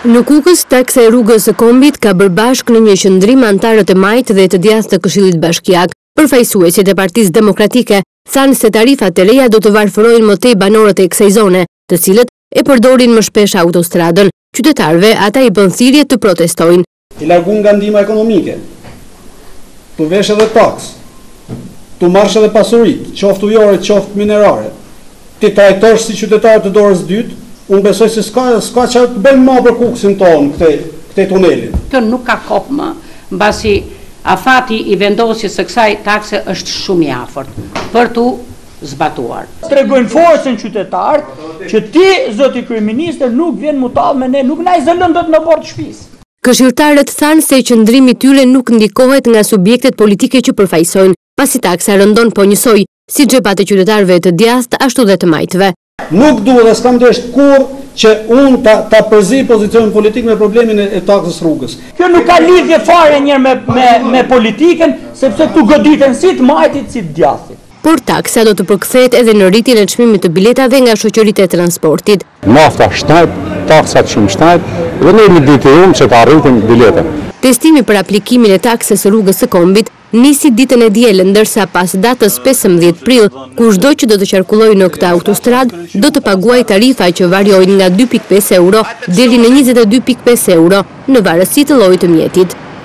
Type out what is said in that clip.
Në Kukës, taksa e rrugës së Kombit ka bërë bashkë në një qëndrim antarët e majtë dhe të djathtë të Këshillit Bashkiak. Përfaqësuesit e Partisë Demokratike thanë se tarifat e reja do të varfërojnë më tej banorët e kësaj zone, të cilët e përdorin më shpesh autostradën. Qytetarëve ata i bën thirrje të protestojnë. I largun nga ndihma ekonomike, të vesh edhe taks, të marrësh edhe pasuritë, qoftë ujore, qoftë minerare, ti trajtosh si qytetar të dorës dytë. Unë besoj se s'ka që të bëjmë ma për Kukësin tonë, këte tunelin. Kjo nuk ka kohë më, mbasi afati i vendosjes së kësaj takse është shumë i afërt për tu zbatuar. Tregojnë forcën qytetarët që ti, zoti kryeministër, nuk vjen mutall me ne, nuk na i zëlën dot në bord shtëpisë. Këshilltarët thanë se qëndrimi i tyre nuk ndikohet nga subjektet politike që përfaqësojnë, pasi taksa rëndon po njësoj si xhepat e qytetarëve të djathtë ashtu dhe të majtëve. Nuk duhet dhe s'kam desht kur që unë ta përzi pozicionin politik me problemin e taksës rrugës. Kjo nuk ka lidhje fare njërë me politikën, sepse tu goditen si të majtit si të djathtit. Por taksa do të përkthehet edhe në rritjen e çmimit të biletave nga shoqëritë e transportit. Nafta shtajt, taksat shumë shtajt, dhe ne një ditë që të arritin biletën. Testimi për aplikimin e taksës së rrugës së Kombit nisi ditën e dielën, ndërsa pas datës 15 prill, kushdo që do të qarkullojë në këtë autostradë do të paguajë tarifa që variojnë nga 2.5 euro deri në 22.5 euro në varësi të llojit të mjetit.